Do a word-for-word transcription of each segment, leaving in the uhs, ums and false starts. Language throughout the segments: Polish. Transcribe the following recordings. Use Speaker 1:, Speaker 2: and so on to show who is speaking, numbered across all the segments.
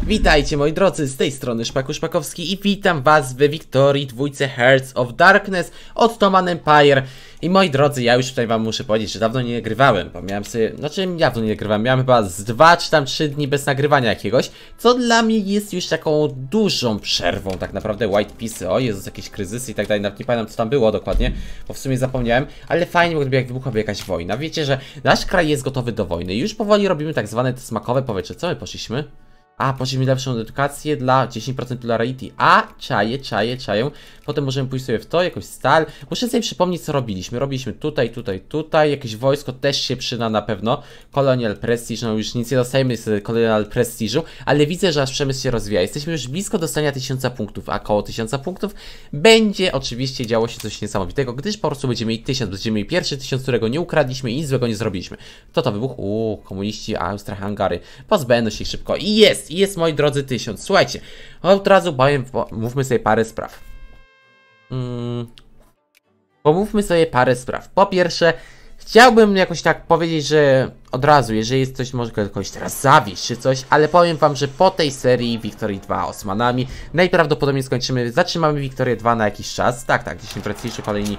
Speaker 1: Witajcie moi drodzy, z tej strony Szpaku Szpakowski i witam was w Wiktorii dwójce Hearts of Darkness od Ottoman Empire. I moi drodzy, ja już tutaj wam muszę powiedzieć, że dawno nie nagrywałem, bo miałem sobie, znaczy dawno nie nagrywałem, miałem chyba z dwa czy tam trzy dni bez nagrywania jakiegoś, co dla mnie jest już taką dużą przerwą tak naprawdę. White Peace, o Jezus, jakieś kryzysy i tak dalej, nawet nie pamiętam co tam było dokładnie, bo w sumie zapomniałem, ale fajnie, bo gdyby jak wybuchłaby jakaś wojna. Wiecie, że nasz kraj jest gotowy do wojny i już powoli robimy tak zwane te smakowe powietrze. Co my poszliśmy? A, poszliśmy lepszą edukację dla dziesięć procent popularity. A, czaję, czaję, czaję. Potem możemy pójść sobie w to, jakoś stal. Muszę sobie przypomnieć, co robiliśmy. Robiliśmy tutaj, tutaj, tutaj. Jakieś wojsko też się przyda na pewno. Colonial Prestige, no już nic nie dostajemy z Colonial Prestige'u, ale widzę, że aż przemysł się rozwija. Jesteśmy już blisko dostania tysiąca punktów, a koło tysiąca punktów będzie oczywiście działo się coś niesamowitego, gdyż po prostu będziemy mieli tysiąc, będziemy mieli pierwszy tysiąc, którego nie ukradliśmy i nic złego nie zrobiliśmy. Kto to wybuchł? Uuu, komuniści, Austro-Hungary. Pozbędą się ich szybko. I jest! I jest, moi drodzy, tysiąc. Słuchajcie, od razu powiem, mówmy sobie parę spraw. Hmm. Pomówmy sobie parę spraw. Po pierwsze, chciałbym jakoś tak powiedzieć, że od razu, jeżeli jest coś, może kogoś teraz zawieść czy coś, ale powiem wam, że po tej serii Wiktorii dwa Osmanami najprawdopodobniej skończymy, zatrzymamy Wiktorię dwa na jakiś czas. Tak, tak, dziesięć prestiży, kolejni.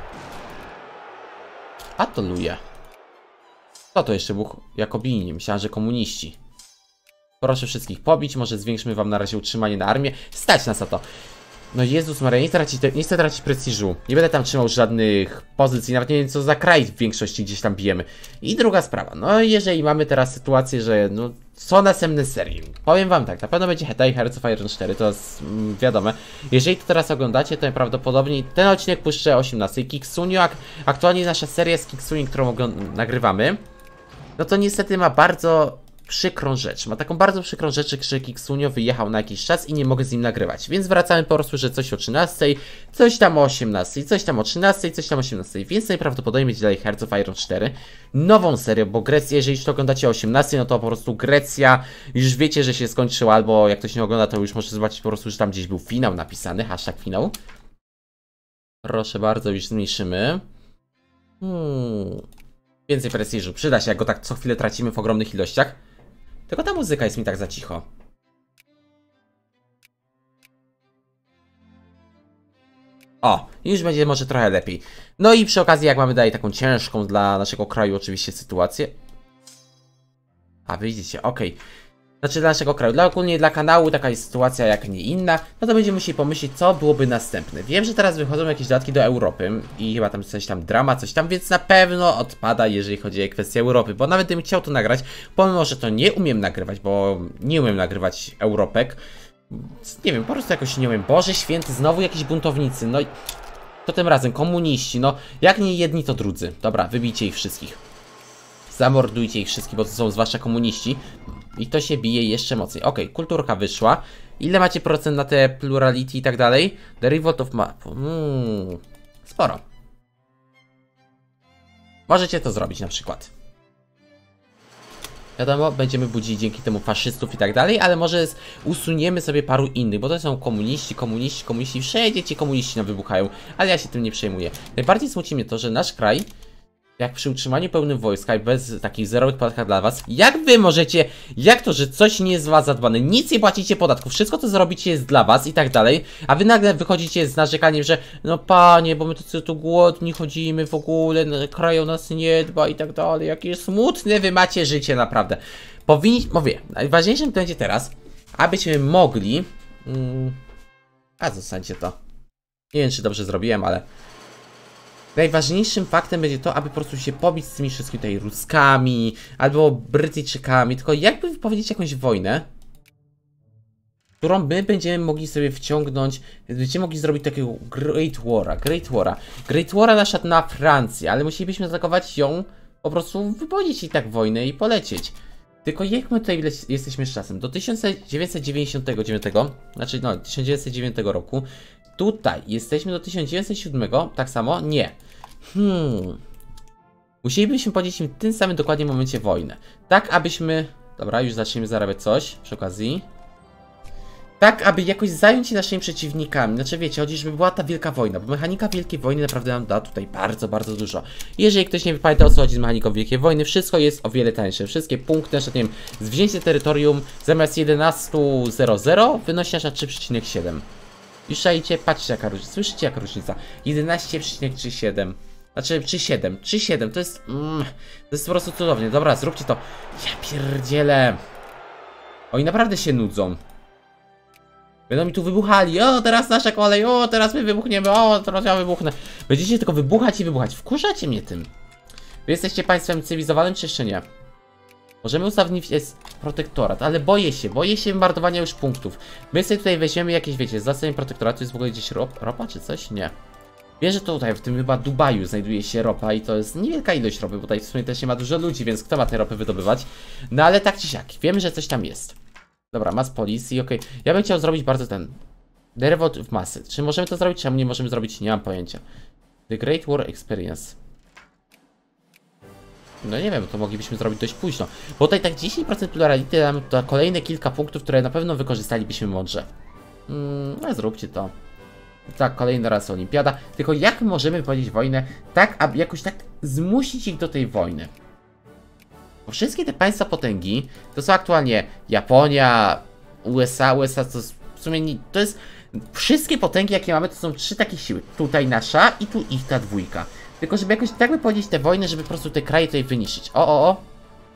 Speaker 1: Atoluje. Kto to jeszcze był? Jakobini, myślałem, że komuniści. Proszę wszystkich pobić, może zwiększmy wam na razie utrzymanie na armię. Stać nas na to. No Jezus Maria, nie, tracić, nie chcę tracić prestiżu. Nie będę tam trzymał żadnych pozycji, nawet nie wiem co za kraj w większości gdzieś tam bijemy. I druga sprawa, no jeżeli mamy teraz sytuację, że no są następne serie. Powiem wam tak, na pewno będzie Hedai Hearts of Iron cztery, to jest mm, wiadome. Jeżeli to teraz oglądacie, to najprawdopodobniej ten odcinek puszczę o osiemnastej. Kiksunio, ak aktualnie nasza seria z Kiksunio, którą nagrywamy, no to niestety ma bardzo przykrą rzecz. Ma taką bardzo przykrą rzecz, że Kiksunio wyjechał na jakiś czas i nie mogę z nim nagrywać. Więc wracamy po prostu, że coś o trzynastej, coś tam o osiemnastej, coś tam o trzynastej, coś tam o osiemnastej. Więc najprawdopodobniej będzie dalej Hearts of Iron cztery. Nową serię, bo Grecja, jeżeli już to oglądacie o osiemnastej, no to po prostu Grecja już wiecie, że się skończyła, albo jak ktoś nie ogląda, to już może zobaczyć po prostu, że tam gdzieś był finał napisany, hashtag finał. Proszę bardzo, już zmniejszymy. Hmm. Więcej prestiżu. Przyda się, jak go tak co chwilę tracimy w ogromnych ilościach. Tylko ta muzyka jest mi tak za cicho. O, już będzie może trochę lepiej. No i przy okazji, jak mamy dalej taką ciężką dla naszego kraju oczywiście sytuację. A widzicie, okej. Okay. Znaczy dla naszego kraju, dla ogólnie dla kanału taka jest sytuacja jak nie inna. No to będziemy musieli pomyśleć, co byłoby następne. Wiem, że teraz wychodzą jakieś dodatki do Europy i chyba tam coś tam drama, coś tam, więc na pewno odpada, jeżeli chodzi o kwestię Europy, bo nawet gdybym chciał to nagrać, pomimo, że to nie umiem nagrywać, bo nie umiem nagrywać Europek. Nie wiem, po prostu jakoś nie umiem. Boże święty, znowu jakieś buntownicy, no i to tym razem komuniści, no jak nie jedni, to drudzy. Dobra, wybijcie ich wszystkich. Zamordujcie ich wszystkich, bo to są zwłaszcza komuniści. I to się bije jeszcze mocniej. Ok, kulturka wyszła. Ile macie procent na te plurality i tak dalej? The Revolt of Map. Hmm, sporo. Możecie to zrobić na przykład. Wiadomo, będziemy budzili dzięki temu faszystów i tak dalej, ale może usuniemy sobie paru innych, bo to są komuniści, komuniści, komuniści. Wszędzie ci komuniści nam wybuchają, ale ja się tym nie przejmuję. Najbardziej smuci mnie to, że nasz kraj, jak przy utrzymaniu pełnym wojska i bez takich zerowych podatkach dla was, jak wy możecie, jak to, że coś nie jest z was zadbane, nic nie płacicie podatków, wszystko co zrobicie jest dla was i tak dalej, a wy nagle wychodzicie z narzekaniem, że no panie, bo my tu, tu głodni chodzimy w ogóle, no, kraj o nas nie dba i tak dalej, jakie smutne wy macie życie naprawdę. Powinni, mówię, najważniejszym będzie teraz, abyśmy mogli, mm, a zostańcie to, nie wiem czy dobrze zrobiłem, ale najważniejszym faktem będzie to, aby po prostu się pobić z tymi wszystkimi tutaj Ruskami, albo Brytyjczykami, tylko jakby wypowiedzieć jakąś wojnę, którą my będziemy mogli sobie wciągnąć, będziemy mogli zrobić takiego Great War'a, Great War'a. Great War'a nasza na Francję, ale musielibyśmy zaatakować ją, po prostu wypowiedzieć jej tak wojnę i polecieć. Tylko jak my tutaj jesteśmy z czasem? Do tysiąc dziewięćset dziewięćdziesiątego dziewiątego, znaczy no, tysiąc dziewięćset dziewiątego roku, tutaj jesteśmy do tysiąc dziewięćset siódmego, tak samo? Nie. Hmm. Musielibyśmy powiedzieć im w tym samym dokładnie momencie wojnę. Tak, abyśmy... Dobra, już zaczniemy zarabiać coś przy okazji. Tak, aby jakoś zająć się naszymi przeciwnikami. Znaczy wiecie, chodzi, żeby była ta wielka wojna, bo mechanika wielkiej wojny naprawdę nam da tutaj bardzo, bardzo dużo. Jeżeli ktoś nie pamięta, o co chodzi z mechaniką wielkiej wojny, wszystko jest o wiele tańsze. Wszystkie punkty, na przykład, nie wiem, zwzięcie terytorium zamiast jedenaście zero zero wynosi aż na trzy przecinek siedem. Już szajcie, patrzcie jaka różnica, słyszycie jaka różnica? jedenaście przecinek trzydzieści siedem. Znaczy trzydzieści siedem, trzydzieści siedem, to jest... Mm, to jest po prostu cudownie. Dobra, zróbcie to. Ja pierdzielę. Oni naprawdę się nudzą. Będą mi tu wybuchali, o teraz nasza kolej, o teraz my wybuchniemy, o teraz ja wybuchnę. Będziecie tylko wybuchać i wybuchać, wkurzacie mnie tym. Wy jesteście państwem cywilizowanym czy jeszcze nie? Możemy ustawić jest protektorat, ale boję się, boję się bombardowania już punktów. My sobie tutaj weźmiemy jakieś, wiecie, zastawienie protektoratu, jest w ogóle gdzieś rop, ropa czy coś? Nie. Wiem, że tutaj w tym chyba Dubaju znajduje się ropa i to jest niewielka ilość ropy, bo tutaj w sumie też nie ma dużo ludzi, więc kto ma te ropy wydobywać? No ale tak czy siak, wiem, że coś tam jest. Dobra, mass policji, okej. Okay. Ja bym chciał zrobić bardzo ten... The Revolt w masy. Czy możemy to zrobić, czemu nie możemy zrobić? Nie mam pojęcia. The Great War Experience. No nie wiem, to moglibyśmy zrobić dość późno. Bo tutaj tak dziesięć procent plurality nam to kolejne kilka punktów, które na pewno wykorzystalibyśmy mądrze. Mm, no zróbcie to. Tak, kolejny raz olimpiada. Tylko jak możemy powiedzieć wojnę tak, aby jakoś tak zmusić ich do tej wojny? Bo wszystkie te państwa potęgi to są aktualnie Japonia, U S A, U S A to w sumie nie, to jest... Wszystkie potęgi jakie mamy to są trzy takie siły. Tutaj nasza i tu ich ta dwójka. Tylko żeby jakoś tak by powiedzieć te wojny, żeby po prostu te kraje tutaj wyniszczyć. O, o, o.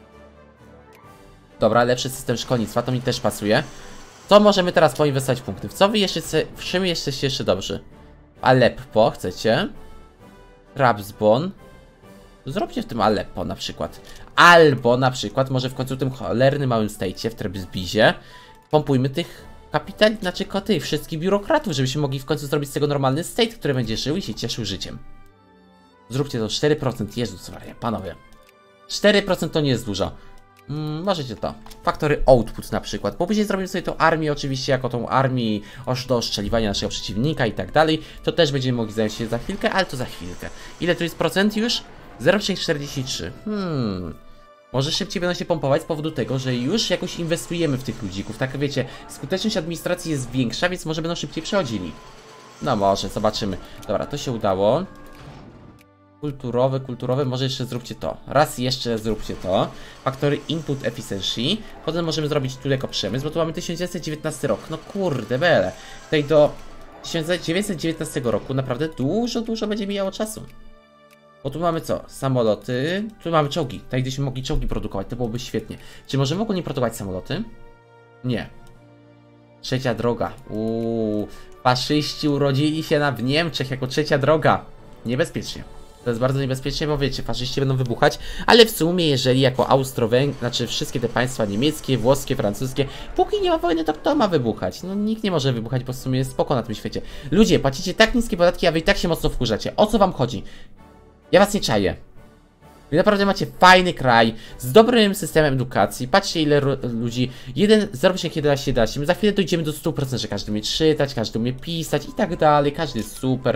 Speaker 1: Dobra, lepszy system szkolnictwa, to mi też pasuje. Co możemy teraz poinwestować punkty? W co wy jeszcze, w czym jesteście jeszcze dobrzy? Aleppo chcecie? Rabsbon. Zróbcie w tym Aleppo na przykład. Albo na przykład może w końcu w tym cholernym małym stejcie, w Trebizbizie, pompujmy tych kapitali, znaczy tych wszystkich biurokratów, żebyśmy mogli w końcu zrobić z tego normalny state, który będzie żył i się cieszył życiem. Zróbcie to cztery procent. Jezus Maria, panowie. cztery procent to nie jest dużo. Mm, możecie to. Faktory output na przykład. Bo później zrobimy sobie tą armię oczywiście jako tą armię do oszczeliwania naszego przeciwnika i tak dalej. To też będziemy mogli zająć się za chwilkę, ale to za chwilkę. Ile to jest procent już? zero przecinek czterdzieści trzy. Hmm. Może szybciej będą się pompować z powodu tego, że już jakoś inwestujemy w tych ludzików. Tak wiecie, skuteczność administracji jest większa, więc może będą szybciej przechodzili. No może, zobaczymy. Dobra, to się udało. Kulturowe, kulturowe, może jeszcze zróbcie to. Raz jeszcze zróbcie to. Faktory input efficiency. Potem możemy zrobić tu jako przemysł, bo tu mamy tysiąc dziewięćset dziewiętnasty rok. No kurde, bele. Tutaj do tysiąc dziewięćset dziewiętnastego roku naprawdę dużo, dużo będzie mijało czasu. Bo tu mamy co? Samoloty. Tu mamy czołgi. Tutaj gdybyśmy mogli czołgi produkować, to byłoby świetnie. Czy możemy ogólnie produkować samoloty? Nie. Trzecia droga. Uuu. Faszyści urodzili się na w Niemczech jako trzecia droga. Niebezpiecznie. To jest bardzo niebezpiecznie, bo wiecie, faszyści będą wybuchać, ale w sumie, jeżeli jako Austro-Węgry, znaczy wszystkie te państwa niemieckie, włoskie, francuskie, póki nie ma wojny, to kto ma wybuchać? No nikt nie może wybuchać, bo w sumie jest spoko na tym świecie. Ludzie, płacicie tak niskie podatki, a wy i tak się mocno wkurzacie. O co wam chodzi? Ja was nie czaję. Wy naprawdę macie fajny kraj, z dobrym systemem edukacji. Patrzcie ile ludzi, jeden, zero przecinek jedenaście jedenaście. My za chwilę dojdziemy do stu procent, że każdy umie czytać, każdy umie pisać i tak dalej, każdy jest super.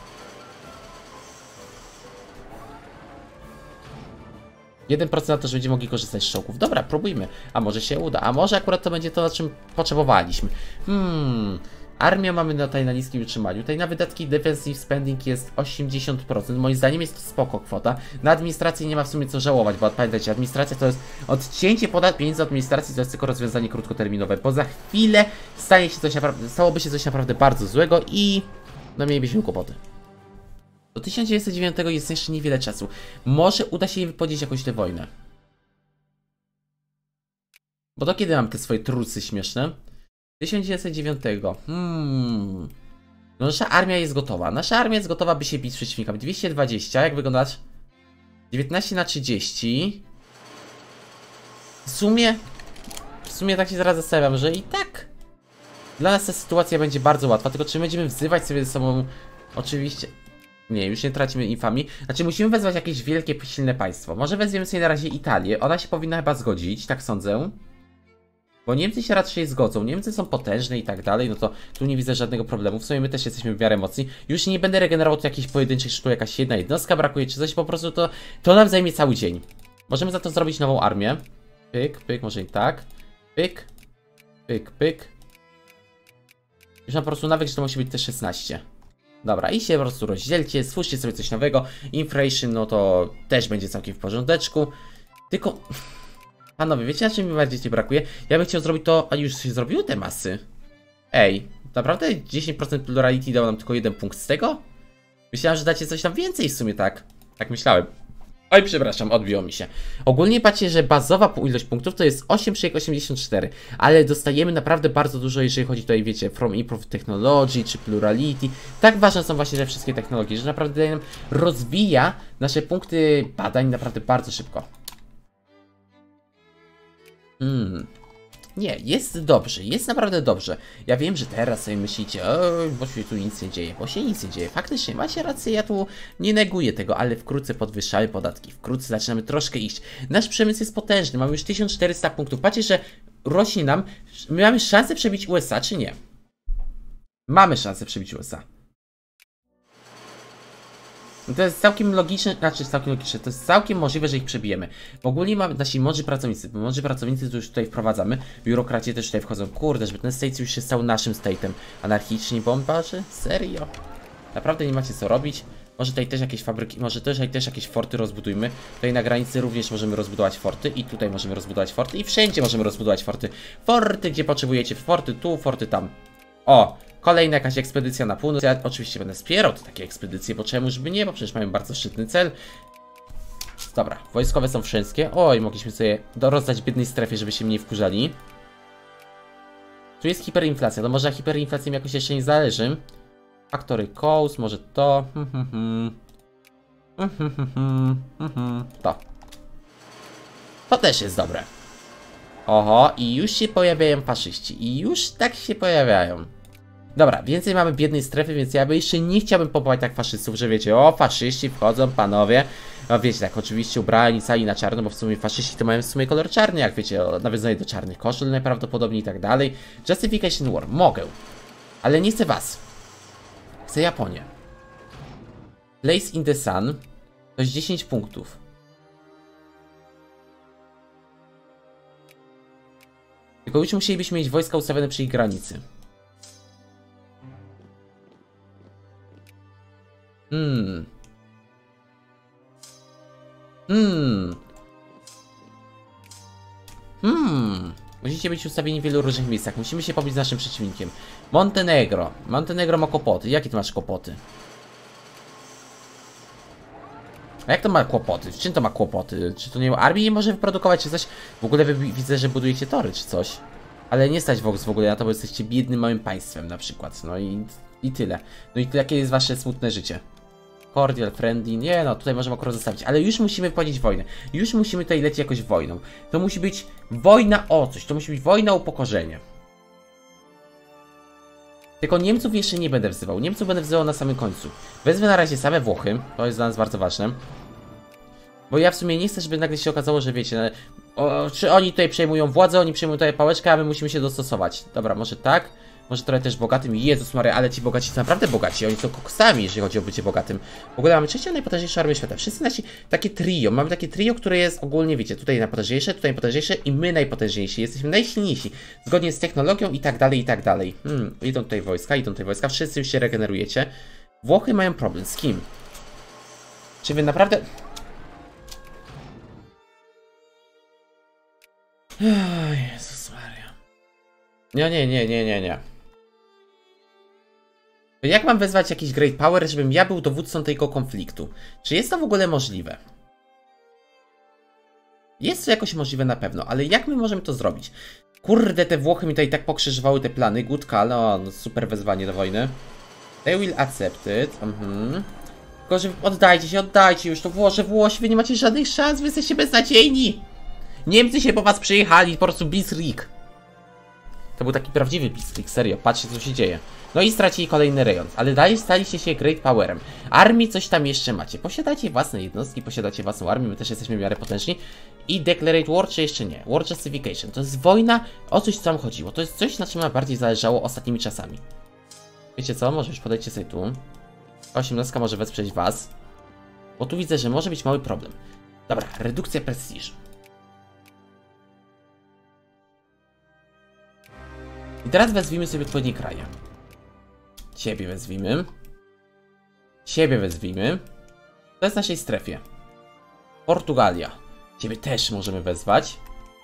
Speaker 1: jeden procent na to, że będziemy mogli korzystać z czołgów. Dobra, próbujmy. A może się uda. A może akurat to będzie to, na czym potrzebowaliśmy. Hmm. Armię mamy tutaj na niskim utrzymaniu. Tutaj na wydatki defensive spending jest osiemdziesiąt procent. Moim zdaniem jest to spoko kwota. Na administrację nie ma w sumie co żałować, bo pamiętajcie, administracja to jest odcięcie podat pieniędzy od administracji, to jest tylko rozwiązanie krótkoterminowe. Bo za chwilę stanie się coś naprawdę, stałoby się coś naprawdę bardzo złego i no mielibyśmy kłopoty. Do tysiąc dziewięćset dziewiątego jest jeszcze niewiele czasu. Może uda się jej wypowiedzieć jakąś tę wojnę. Bo do kiedy mam te swoje trucy śmieszne? tysiąc dziewięćset dziewiątego. Hmm. No nasza armia jest gotowa. Nasza armia jest gotowa, by się bić z przeciwnikami. dwieście dwadzieścia, jak wyglądasz? dziewiętnaście na trzydzieści. W sumie... W sumie tak się zaraz zastanawiam, że i tak... Dla nas ta sytuacja będzie bardzo łatwa. Tylko czy będziemy wzywać sobie ze sobą... Oczywiście... Nie, już nie tracimy infamii. Znaczy musimy wezwać jakieś wielkie, silne państwo. Może wezwiemy sobie na razie Italię. Ona się powinna chyba zgodzić, tak sądzę. Bo Niemcy się raczej zgodzą. Niemcy są potężne i tak dalej. No to tu nie widzę żadnego problemu. W sumie my też jesteśmy w miarę mocni. Już nie będę regenerował tu jakichś pojedynczych sztuk, jakaś jedna jednostka brakuje czy coś. Po prostu to, to nam zajmie cały dzień. Możemy za to zrobić nową armię. Pyk, pyk, może i tak. Pyk, pyk, pyk. Już mam po prostu nawyk, że to musi być te szesnaście. Dobra, i się po prostu rozdzielcie, stwórzcie sobie coś nowego. Inflation, no to też będzie całkiem w porządeczku. Tylko... Panowie, wiecie, na czym mi bardziej brakuje? Ja bym chciał zrobić to, a już się zrobiły te masy. Ej, naprawdę dziesięć procent plurality dało nam tylko jeden punkt z tego? Myślałem, że dacie coś tam więcej w sumie, tak? Tak myślałem. Oj, przepraszam, odbiło mi się. Ogólnie patrzcie, że bazowa ilość punktów to jest osiem przecinek osiemdziesiąt cztery, ale dostajemy naprawdę bardzo dużo, jeżeli chodzi tutaj, wiecie, From Improve Technology czy Plurality. Tak ważne są właśnie te wszystkie technologie, że naprawdę nam rozwija nasze punkty badań naprawdę bardzo szybko. Hmm. Nie, jest dobrze, jest naprawdę dobrze. Ja wiem, że teraz sobie myślicie, o, bo się tu nic nie dzieje, bo się nic nie dzieje. Faktycznie, macie rację, ja tu nie neguję tego, ale wkrótce podwyższamy podatki, wkrótce zaczynamy troszkę iść. Nasz przemysł jest potężny, mamy już tysiąc czterysta punktów. Patrzcie, że rośnie nam, my mamy szansę przebić U S A, czy nie? Mamy szansę przebić U S A. To jest całkiem logiczne, znaczy całkiem logiczne, to jest całkiem możliwe, że ich przebijemy. Ogólnie mamy nasi mądrzy pracownicy, mądrzy pracownicy to już tutaj wprowadzamy, biurokracie też tutaj wchodzą, kurde, żeby ten state już się stał naszym state'em. Anarchiczni bombarzy? Serio? Naprawdę nie macie co robić? Może tutaj też jakieś fabryki, może też, też jakieś forty rozbudujmy. Tutaj na granicy również możemy rozbudować forty i tutaj możemy rozbudować forty i wszędzie możemy rozbudować forty. Forty, gdzie potrzebujecie, forty tu, forty tam. O! Kolejna jakaś ekspedycja na północ. Ja oczywiście będę wspierał takie ekspedycje, bo czemuż by nie, bo przecież mają bardzo szczytny cel. Dobra, wojskowe są wszystkie. Oj, mogliśmy sobie rozdać biednej strefie, żeby się mniej wkurzali. Tu jest hiperinflacja, to może hiperinflacji mi jakoś jeszcze nie zależy. Faktory coast, może to. To. To też jest dobre. Oho, i już się pojawiają faszyści. I już tak się pojawiają. Dobra, więcej mamy biednej strefy, więc ja by jeszcze nie chciałbym popować tak faszystów, że wiecie, o, faszyści wchodzą, panowie. No wiecie, tak, oczywiście ubrani cali na czarno, bo w sumie faszyści to mają w sumie kolor czarny, jak wiecie, nawiązanie do czarnych koszul najprawdopodobniej i tak dalej. Justification War, mogę. Ale nie chcę was. Chcę Japonię. Place in the Sun to jest dziesięć punktów. Tylko już musielibyśmy mieć wojska ustawione przy ich granicy. Hmm. Hmm. Hmm. Musicie być ustawieni w wielu różnych miejscach. Musimy się pobić z naszym przeciwnikiem. Montenegro. Montenegro ma kłopoty. Jakie ty masz kłopoty? A jak to ma kłopoty? W czym to ma kłopoty? Czy to nie armii nie może wyprodukować, czy coś? W ogóle wy widzę, że budujecie tory, czy coś. Ale nie stać Vox w ogóle na to, bo jesteście biednym małym państwem na przykład. No i, i tyle. No i jakie jest wasze smutne życie? Cordial, friendly, nie no, tutaj możemy akurat zostawić, ale już musimy wchodzić w wojnę. Już musimy tutaj lecieć jakoś wojną. To musi być wojna o coś, to musi być wojna o upokorzenie. Tylko Niemców jeszcze nie będę wzywał, Niemców będę wzywał na samym końcu. Wezmę na razie same Włochy, to jest dla nas bardzo ważne. Bo ja w sumie nie chcę, żeby nagle się okazało, że wiecie, o, czy oni tutaj przejmują władzę, oni przejmują tutaj pałeczkę, a my musimy się dostosować. Dobra, może tak. Może trochę też bogatym. Jezus Maria, ale ci bogaci są naprawdę bogaci. Oni są koksami, jeżeli chodzi o bycie bogatym. W ogóle mamy trzecią najpotężniejszą armię świata. Wszyscy nasi, takie trio. Mamy takie trio, które jest ogólnie, wiecie, tutaj najpotężniejsze, tutaj najpotężniejsze i my najpotężniejsi. Jesteśmy najsilniejsi. Zgodnie z technologią i tak dalej, i tak dalej. Hmm, idą tutaj wojska, idą tutaj wojska. Wszyscy już się regenerujecie. Włochy mają problem. Z kim? Czy wy naprawdę... Oh, Jezus Maria. Nie, nie, nie, nie, nie, nie. Jak mam wezwać jakiś Great Power, żebym ja był dowódcą tego konfliktu? Czy jest to w ogóle możliwe? Jest to jakoś możliwe na pewno, ale jak my możemy to zrobić? Kurde, te Włochy mi tutaj tak pokrzyżowały te plany. Good call, no, no super wezwanie do wojny. They will accept it. Mhm. Tylko, że oddajcie się, oddajcie już to Włosze, Włosi, wy nie macie żadnych szans, wy jesteście beznadziejni. Niemcy się po was przyjechali, po prostu Blitzkrieg. To był taki prawdziwy Blitzkrieg, serio, patrzcie co się dzieje. No i stracili kolejny rejon, ale dalej staliście się Great Powerem. Armii coś tam jeszcze macie, posiadacie własne jednostki, posiadacie własną armię, my też jesteśmy w miarę potężni. I Declarate War, czy jeszcze nie? War Justification, to jest wojna, o coś co tam chodziło, to jest coś na czym nam bardziej zależało ostatnimi czasami. Wiecie co, może już podejdźcie sobie tu. osiemnastka może wesprzeć was, bo tu widzę, że może być mały problem. Dobra, redukcja prestiżu. I teraz wezwijmy sobie odpowiednie kraje. Ciebie wezwijmy. Ciebie wezwijmy. To jest w naszej strefie. Portugalia. Ciebie też możemy wezwać.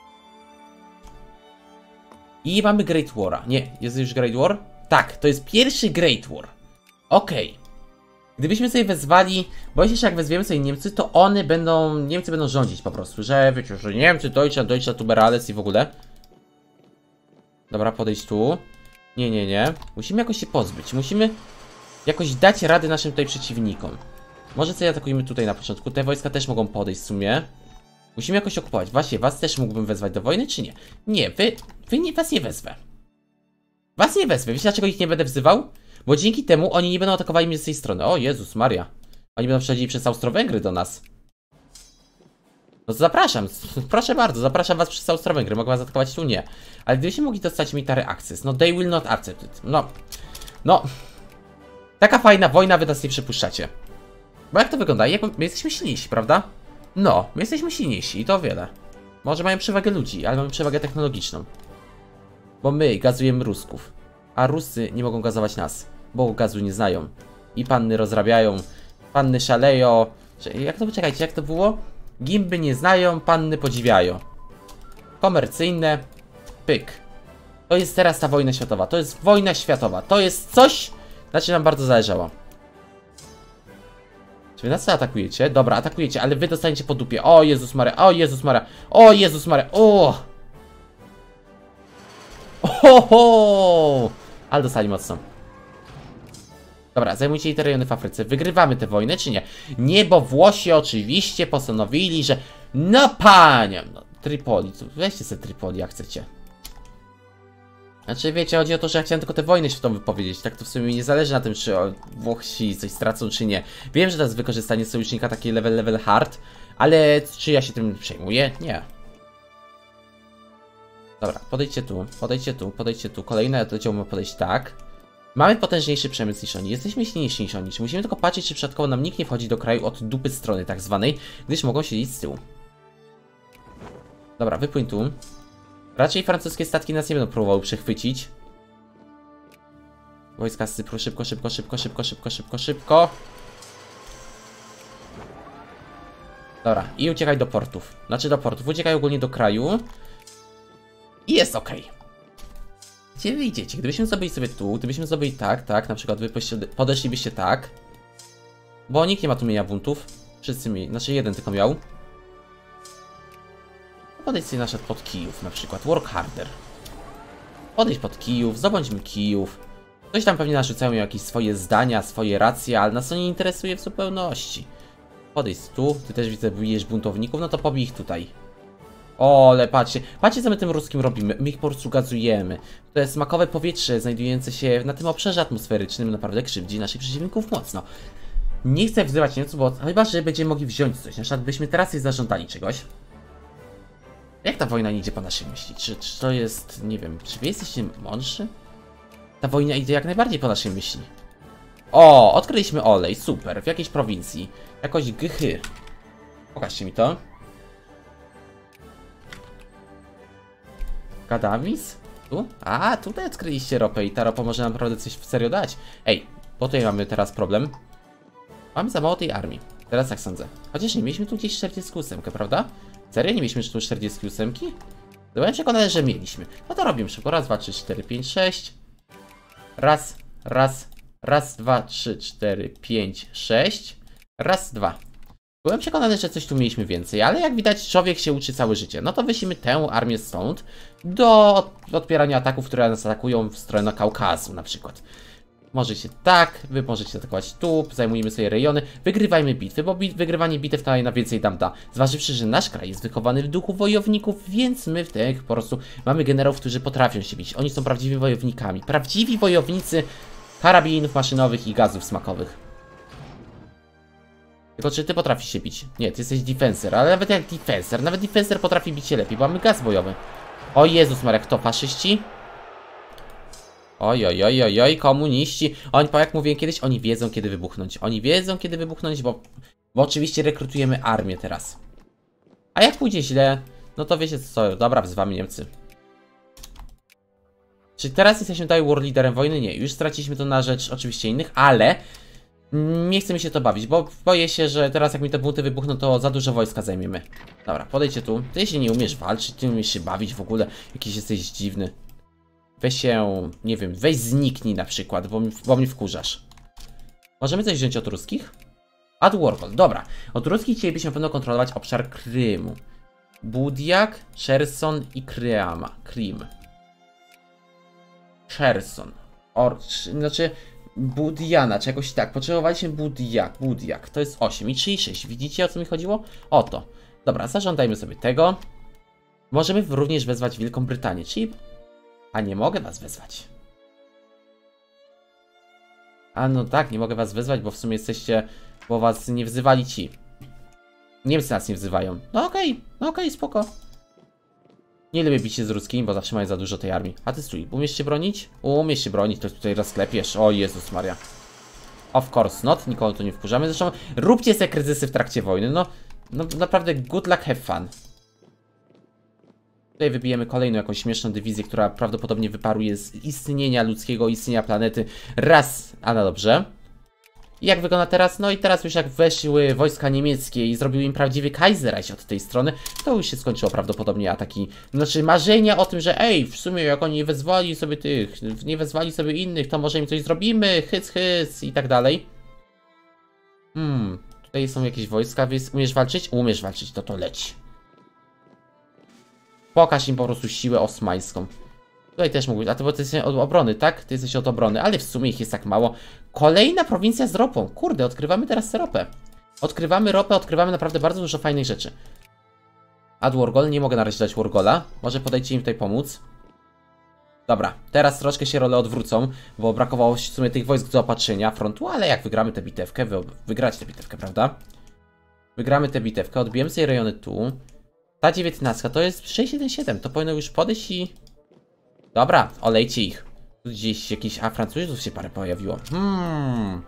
Speaker 1: I mamy Great War'a. Nie, jest już Great War? Tak, to jest pierwszy Great War. Okej. Okay. Gdybyśmy sobie wezwali, boję się, że jak wezwiemy sobie Niemcy, to one będą, Niemcy będą rządzić po prostu, że wiecie, że Niemcy, Deutsche, Deutsche, Tuberales i w ogóle. Dobra, podejść tu. Nie, nie, nie. Musimy jakoś się pozbyć, musimy jakoś dać radę naszym tutaj przeciwnikom. Może sobie atakujemy tutaj na początku, te wojska też mogą podejść w sumie. Musimy jakoś okupować. Właśnie, was też mógłbym wezwać do wojny, czy nie? Nie, wy, wy nie, was nie wezwę. Was nie wezwę, wiecie dlaczego ich nie będę wzywał? Bo dzięki temu oni nie będą atakowali mnie z tej strony. O Jezus Maria. Oni będą przechodzili przez Austro-Węgry do nas. No to zapraszam, proszę bardzo, zapraszam was przez Austro-Węgry. Mogę was atakować tu? Nie. Ale gdybyście mogli dostać military access, no they will not accept it. No, no. Taka fajna wojna, wy nas nie przypuszczacie. Bo jak to wygląda? Jak my jesteśmy silniejsi, prawda? No, my jesteśmy silniejsi i to o wiele. Może mają przewagę ludzi, ale mamy przewagę technologiczną. Bo my gazujemy Rusków. A Rusy nie mogą gazować nas, bo gazu nie znają. I panny rozrabiają, panny szaleją. Jak to, czekajcie, jak to było? Gimby nie znają, panny podziwiają. Komercyjne. Pyk. To jest teraz ta wojna światowa. To jest wojna światowa. To jest coś, na czym nam bardzo zależało. Czy wy nas co atakujecie? Dobra, atakujecie, ale wy dostaniecie po dupie. O Jezus Maria, o Jezus Maria, o Jezus Maria, o! Ohoho! Ale dostali mocno. Dobra, zajmujcie te rejony w Afryce. Wygrywamy tę wojnę, czy nie? Nie, bo Włosi oczywiście postanowili, że... No panie! No, Tripoli, weźcie sobie Tripoli, jak chcecie. Znaczy, wiecie, chodzi o to, że ja chciałem tylko tę wojnę światową wypowiedzieć. Tak to w sumie mi nie zależy na tym, czy Włosi coś stracą, czy nie. Wiem, że to jest wykorzystanie sojusznika, taki level, level hard. Ale czy ja się tym przejmuję? Nie. Dobra, podejdźcie tu, podejdźcie tu, podejdźcie tu. Kolejne oddział ma podejść tak. Mamy potężniejszy przemysł niż oni. Jesteśmy silniejsi niż oni. Musimy tylko patrzeć, czy przypadkowo nam nikt nie wchodzi do kraju od dupy strony tak zwanej, gdyż mogą siedzieć z tyłu. Dobra, wypłyń tu. Raczej francuskie statki nas nie będą próbowały przechwycić. Wojska z Cypru, szybko, szybko, szybko, szybko, szybko, szybko, szybko. Dobra, i uciekaj do portów. Znaczy do portów, uciekaj ogólnie do kraju. I jest ok. Gdzie wy idziecie? Gdybyśmy zrobili sobie tu, gdybyśmy zrobili tak, tak, na przykład wy podeszlibyście tak. Bo nikt nie ma tu mienia buntów. Wszyscy mieli, znaczy jeden tylko miał. Podejdź sobie nasz pod Kijów na przykład, work harder. Podejdź pod Kijów, zdobądźmy Kijów. Ktoś tam pewnie narzucają jakieś swoje zdania, swoje racje, ale nas to nie interesuje w zupełności. Podejdź tu, ty też widzę, bijesz buntowników, no to pobij ich tutaj. O, ale patrzcie, patrzcie co my tym ruskim robimy, my ich po prostu gazujemy. To jest smakowe powietrze znajdujące się na tym obszarze atmosferycznym, naprawdę krzywdzi naszych przeciwników mocno. Nie chcę wzywać Niemców, bo chyba, że będziemy mogli wziąć coś, na przykład byśmy teraz jej zażądali czegoś. Jak ta wojna nie idzie po naszej myśli? Czy, czy to jest, nie wiem, czy wy jesteście mądrzy? Ta wojna idzie jak najbardziej po naszej myśli. O, odkryliśmy olej, super, w jakiejś prowincji. Jakoś gychy. Pokażcie mi to. Gadawis? Tu? A, tutaj odkryliście ropę i ta ropa może nam naprawdę coś w serio dać. Ej, bo tutaj mamy teraz problem. Mamy za mało tej armii. Teraz tak sądzę. Chociaż nie, mieliśmy tu gdzieś czterdzieści osiem, prawda? Serio? Nie mieliśmy tu czterdzieści osiem? Byłem przekonany, że mieliśmy. No to robimy szybko. Raz, dwa, trzy, cztery, pięć, sześć. Raz, raz, raz, dwa, trzy, cztery, pięć, sześć. Raz, dwa. Byłem przekonany, że coś tu mieliśmy więcej, ale jak widać człowiek się uczy całe życie. No to wyślimy tę armię stąd do odpierania ataków, które nas atakują w stronę Kaukazu na przykład. Możecie tak, wy możecie atakować tu, zajmujemy sobie rejony, wygrywajmy bitwy, bo bit, wygrywanie bitew na, na więcej nam da. Zważywszy, że nasz kraj jest wychowany w duchu wojowników, więc my w tych po prostu mamy generałów, którzy potrafią się bić. Oni są prawdziwymi wojownikami. Prawdziwi wojownicy karabinów maszynowych i gazów smakowych. Tylko czy ty potrafisz się bić? Nie, ty jesteś defenser, ale nawet jak defenser, nawet defenser potrafi bić się lepiej, bo mamy gaz bojowy. O Jezus Maria, kto? Faszyści? Oj, oj, oj, oj, oj, komuniści. Oni, jak mówiłem kiedyś, oni wiedzą kiedy wybuchnąć. Oni wiedzą kiedy wybuchnąć, bo, bo oczywiście rekrutujemy armię teraz. A jak pójdzie źle, no to wiecie co, dobra, wzywamy Niemcy. Czy teraz jesteśmy tutaj world liderem wojny? Nie, już straciliśmy to na rzecz oczywiście innych, ale nie chce mi się to bawić, bo boję się, że teraz jak mi te bunty wybuchną, to za dużo wojska zajmiemy. Dobra, podejdźcie tu. Ty się nie umiesz walczyć, ty nie umiesz się bawić w ogóle. Jakiś jesteś dziwny. Weź się, nie wiem, weź zniknij na przykład, bo, bo mnie wkurzasz. Możemy coś wziąć od ruskich? Ad Warhol, dobra. Od ruskich chcielibyśmy na pewno kontrolować obszar Krymu. Budiak, Cherson i Kryama. Krim. Cherson. Or, znaczy Budiana, czy jakoś tak. Potrzebowaliśmy Budiak, Budiak. To jest osiem i trzy i sześć. Widzicie, o co mi chodziło? O to. Dobra, zażądajmy sobie tego. Możemy również wezwać Wielką Brytanię, czyli... A nie mogę was wezwać. A no tak, nie mogę was wezwać, bo w sumie jesteście... Bo was nie wzywali ci. Niemcy nas nie wzywają. No okej, okay, no okej, okay, spoko. Nie lubię bić się z ruskimi, bo zawsze mają za dużo tej armii. A ty stój, umiesz się bronić? Umiesz się bronić, to tutaj rozklepiesz. O Jezus Maria. Of course not, nikogo tu nie wkurzamy. Zresztą róbcie sobie kryzysy w trakcie wojny. No, no naprawdę good luck, have fun. Tutaj wybijemy kolejną jakąś śmieszną dywizję, która prawdopodobnie wyparuje z istnienia ludzkiego, istnienia planety. Raz, a na dobrze. I jak wygląda teraz? No i teraz już jak weszły wojska niemieckie i zrobił im prawdziwy Kaiserreich od tej strony, to już się skończyło prawdopodobnie ataki, znaczy marzenia o tym, że ej, w sumie jak oni nie wezwali sobie tych, nie wezwali sobie innych, to może im coś zrobimy, hyc, hyc i tak dalej. Hmm, tutaj są jakieś wojska, umiesz walczyć? Umiesz walczyć, to to leci. Pokaż im po prostu siłę osmańską. Tutaj też mógł być, a to bo ty jesteś od obrony, tak? Ty jesteś od obrony, ale w sumie ich jest tak mało. Kolejna prowincja z ropą. Kurde, odkrywamy teraz ropę. Odkrywamy ropę, odkrywamy naprawdę bardzo dużo fajnych rzeczy. Ad Wargol, nie mogę na razie dać Wargola. Może podejdźcie im tutaj pomóc. Dobra, teraz troszkę się role odwrócą, bo brakowało w sumie tych wojsk do opatrzenia frontu, ale jak wygramy tę bitewkę, wy wygracie tę bitewkę, prawda? Wygramy tę bitewkę, odbijemy sobie rejony tu. Ta dziewiętnastka to jest sześć jeden siedem, to powinno już podejść i... Dobra, olejcie ich. Tu gdzieś jakiś... A, Francuzów się parę pojawiło. Hmm.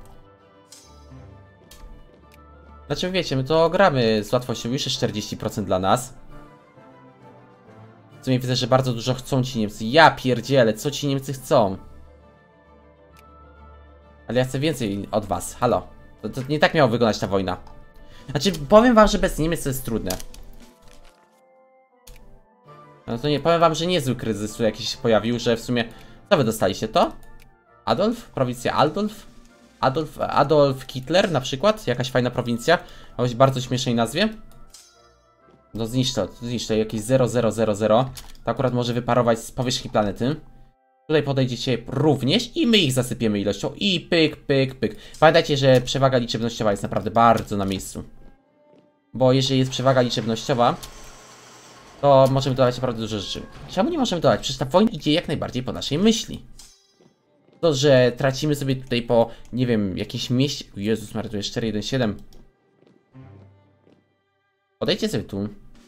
Speaker 1: Znaczy wiecie, my to gramy z łatwością, już jest czterdzieści procent dla nas. W sumie widzę, że bardzo dużo chcą ci Niemcy. Ja pierdzielę, co ci Niemcy chcą? Ale ja chcę więcej od was, halo. To, to nie tak miała wyglądać ta wojna. Znaczy, powiem wam, że bez Niemiec to jest trudne. No to nie, powiem wam, że niezły kryzys tu jakiś się pojawił, że w sumie... Co wy dostaliście to? Adolf? Prowincja Adolf? Adolf, Adolf Hitler na przykład? Jakaś fajna prowincja o bardzo śmiesznej nazwie. No zniszcz to, zniszcz to, jakieś zero zero zero zero. To akurat może wyparować z powierzchni planety. Tutaj podejdziecie również i my ich zasypiemy ilością. I pyk, pyk, pyk. Pamiętajcie, że przewaga liczebnościowa jest naprawdę bardzo na miejscu. Bo jeżeli jest przewaga liczebnościowa, to możemy dodawać naprawdę dużo rzeczy. Czemu nie możemy dodać? Przecież ta wojna idzie jak najbardziej po naszej myśli. To, że tracimy sobie tutaj po, nie wiem, jakimś mieście... Jezus Maria, tu jest cztery jeden siedem. Podejdźcie sobie tu.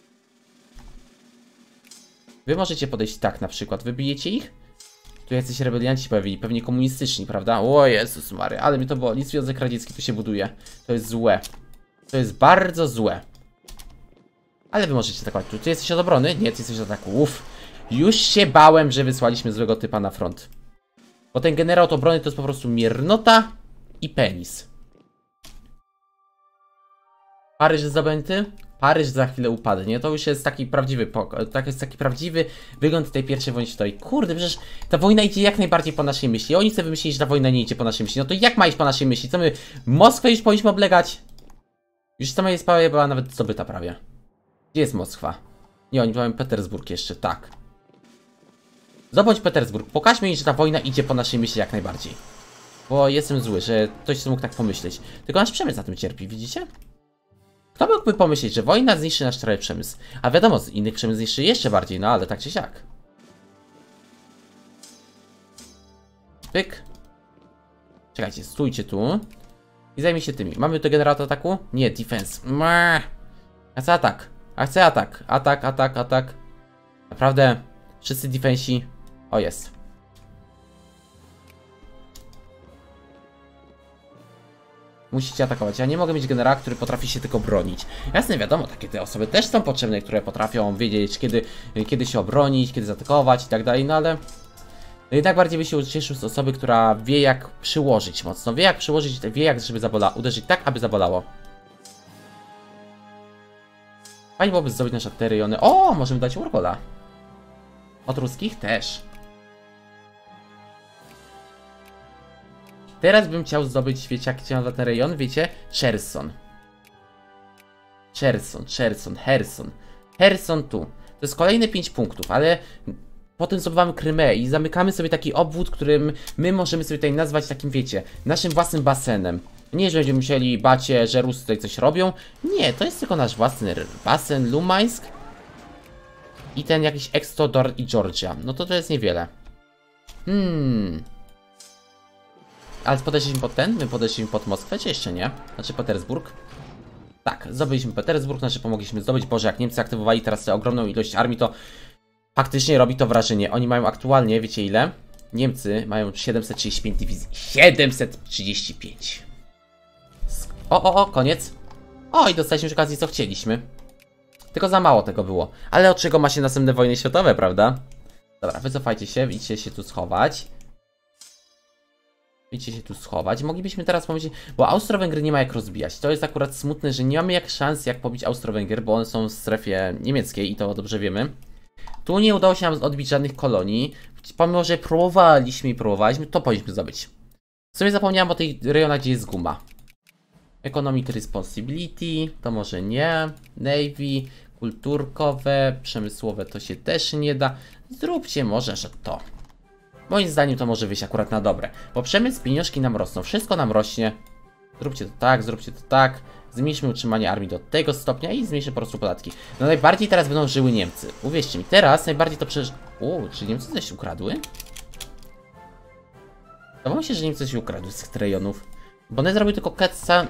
Speaker 1: Wy możecie podejść tak na przykład. Wybijecie ich? Tu jacyś rebelianci pojawili, pewnie komunistyczni, prawda? O Jezus Maria, ale mi to boli. Związek Radziecki tu się buduje. To jest złe. To jest bardzo złe. Ale wy możecie atakować. Tu ty jesteś od obrony? Nie, ty jesteś od ataku. Uff. Już się bałem, że wysłaliśmy złego typa na front. Bo ten generał od obrony to jest po prostu miernota i penis. Paryż zdobęty? Paryż za chwilę upadnie. To już jest taki prawdziwy tak jest taki prawdziwy wygląd tej pierwszej wojny światowej. Kurde, przecież ta wojna idzie jak najbardziej po naszej myśli. Oni sobie wymyślili, że ta wojna nie idzie po naszej myśli. No to jak ma iść po naszej myśli? Co my? Moskwę już powinniśmy oblegać? Już sama jest prawie była nawet zdobyta prawie. Gdzie jest Moskwa? Nie, oni mają Petersburg jeszcze, tak. Zdobądź Petersburg. Pokażmy im, że ta wojna idzie po naszej myśli jak najbardziej. Bo jestem zły, że ktoś sobie mógł tak pomyśleć. Tylko nasz przemysł na tym cierpi, widzicie? Kto mógłby pomyśleć, że wojna zniszczy nasz cały przemysł? A wiadomo, z innych przemysł zniszczy jeszcze bardziej, no ale tak czy siak. Pyk. Czekajcie, stójcie tu. I zajmij się tymi. Mamy tu generator ataku? Nie, defense. A co atak? A chcę atak. Atak, atak, atak. Naprawdę, wszyscy defensi. O, jest. Musicie atakować. Ja nie mogę mieć generała, który potrafi się tylko bronić. Jasne, wiadomo, takie te osoby też są potrzebne, które potrafią wiedzieć, kiedy, kiedy się obronić, kiedy zaatakować i tak dalej, no ale... No i tak bardziej by się ucieszył z osoby, która wie jak przyłożyć mocno, wie jak przyłożyć, wie jak żeby zabolało, uderzyć tak, aby zabolało. Fajnie byłoby zdobyć nasze te rejony. O, możemy dać Wargola. Od ruskich też. Teraz bym chciał zdobyć, wiecie jak chciałem na ten rejon, wiecie? Cherson. Cherson, Cherson, Herson. Herson tu. To jest kolejne pięć punktów, ale potem zdobywamy Krymeę i zamykamy sobie taki obwód, którym my możemy sobie tutaj nazwać takim, wiecie, naszym własnym basenem. Nie, że będziemy musieli bać się, że Rusy tutaj coś robią. Nie, to jest tylko nasz własny basen, Lumańsk. I ten jakiś Extodor i Georgia. No to to jest niewiele. Hmm. Ale podeszliśmy pod ten? My podeszliśmy pod Moskwę, czy jeszcze nie? Znaczy Petersburg. Tak, zdobyliśmy Petersburg, znaczy pomogliśmy zdobyć. Boże, jak Niemcy aktywowali teraz tę ogromną ilość armii, to faktycznie robi to wrażenie. Oni mają aktualnie, wiecie ile? Niemcy mają siedemset trzydzieści pięć dywizji. siedemset trzydzieści pięć. O, o, o, koniec. O, i dostaliśmy przy okazji co chcieliśmy. Tylko za mało tego było. Ale od czego ma się następne wojny światowe, prawda? Dobra, wycofajcie się, idźcie się tu schować. Idźcie się tu schować. Moglibyśmy teraz powiedzieć, bo Austro-Węgry nie ma jak rozbijać. To jest akurat smutne, że nie mamy jak szans jak pobić Austro-Węgier, bo one są w strefie niemieckiej i to dobrze wiemy. Tu nie udało się nam odbić żadnych kolonii. Pomimo, że próbowaliśmy i próbowaliśmy, to powinniśmy zdobyć. W sumie zapomniałem o tej rejonach, gdzie jest guma. Economic Responsibility, to może nie. Navy, kulturkowe, przemysłowe to się też nie da. Zróbcie może, że to. Moim zdaniem to może wyjść akurat na dobre. Bo przemysł, pieniążki nam rosną, wszystko nam rośnie. Zróbcie to tak, zróbcie to tak. Zmniejszmy utrzymanie armii do tego stopnia i zmniejszy po prostu podatki. No najbardziej teraz będą żyły Niemcy. Uwierzcie mi, teraz najbardziej to przecież... Uuu, czy Niemcy coś ukradły? Wydawało mi się, że Niemcy coś ukradły z tych rejonów. Bo one zrobiły tylko Ketsa...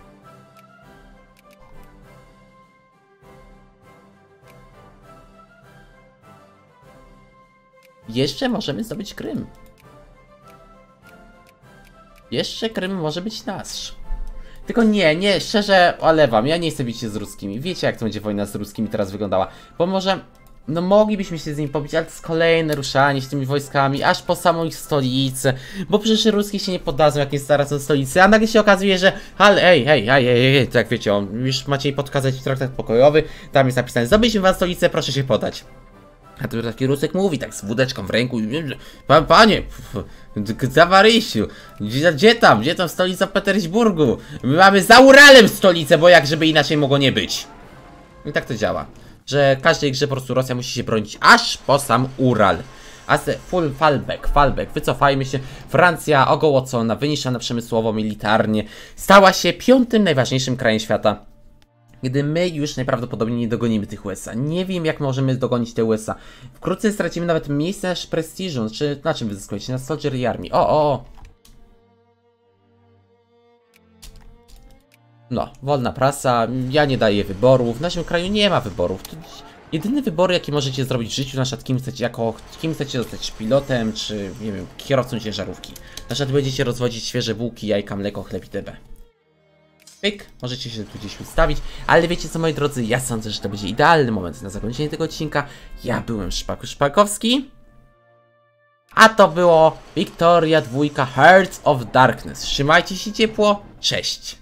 Speaker 1: Jeszcze możemy zdobyć Krym. Jeszcze Krym może być nasz. Tylko nie, nie, szczerze olewam, ja nie chcę bić się z ruskimi. Wiecie jak to będzie wojna z ruskimi teraz wyglądała. Bo może, no moglibyśmy się z nimi pobić, ale to jest kolejne ruszanie się tymi wojskami, aż po samą ich stolicę. Bo przecież ruskie się nie poddadzą, jak nie staradzą stolicy, a nagle się okazuje, że ale ej, ej, ej, ej, ej, tak wiecie, on, już macie jej podkazać w traktat pokojowy, tam jest napisane, zdobyliśmy was stolicę, proszę się podać. A tu taki Rusek mówi, tak z wódeczką w ręku. Pan, panie, Zawarysiu, gdzie, gdzie tam? Gdzie tam stolica Petersburgu? My mamy za Uralem stolicę, bo jak żeby inaczej mogło nie być. I tak to działa. Że w każdej grze po prostu Rosja musi się bronić aż po sam Ural. A se full fallback, fallback, wycofajmy się. Francja ogołocona, wyniszczona przemysłowo, militarnie, stała się piątym najważniejszym krajem świata. Gdy my już najprawdopodobniej nie dogonimy tych U S A. Nie wiem jak możemy dogonić te U S A. Wkrótce stracimy nawet miejsce prestiżu. Czy na czym wyzyskujecie? Na Soldier i Army. O, o, o. No, wolna prasa. Ja nie daję wyborów. W naszym kraju nie ma wyborów. To jedyne wybory jakie możecie zrobić w życiu, na przykład kim chcecie, jako, kim chcecie zostać pilotem, czy nie wiem, kierowcą ciężarówki. Na przykład będziecie rozwodzić świeże bułki, jajka, mleko, chleb itd. Pyk, możecie się tu gdzieś ustawić, ale wiecie co moi drodzy, ja sądzę, że to będzie idealny moment na zakończenie tego odcinka. Ja byłem Szpaku Szpakowski, a to było Wiktoria dwójka Hearts of Darkness. Trzymajcie się ciepło, cześć!